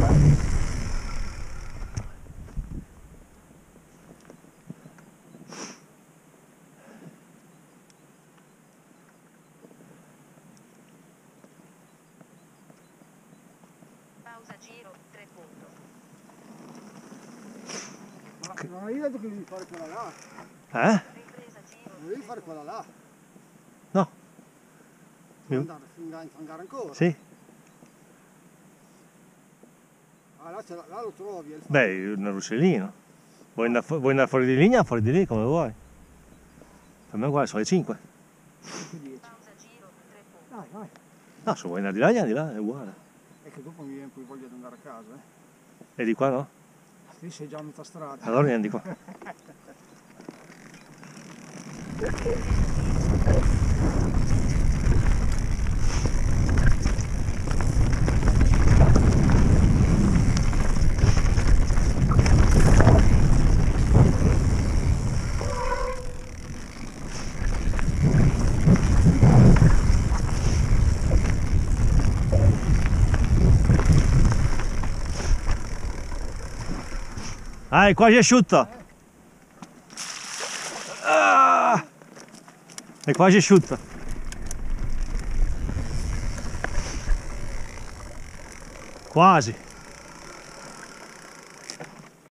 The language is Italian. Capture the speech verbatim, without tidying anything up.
Pausa giro, tre punto. Ma non hai detto che devi fare quella là? Eh? Ripresa giro. Non devi fare quella là? No. Devi andare a infangare ancora? Sì. Ah, là, là lo trovi. Il Beh, un ruscellino. Vuoi andare, fu vuoi andare fuori di linea? Fuori di lì, come vuoi. Per me guarda, sono le cinque. Pausa giro, tre punti. Dai, vai. No, se vuoi andare di là, andiamo di là, è uguale. È che dopo mi viene poi voglia di andare a casa, eh. E di qua no? Lì sei già a metà strada. Allora andiamo di qua. Ah, è quasi asciutta! Ah, è quasi asciutta! Quasi!